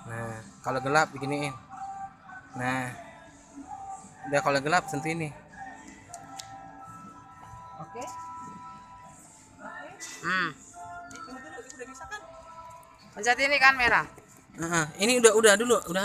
Nah, kalau gelap beginiin. Nah, udah kalau gelap sentuh ini. Oke. Tunggu dulu, udah bisa kan? Pencet ini kan merah. Nah, ini udah dulu, udah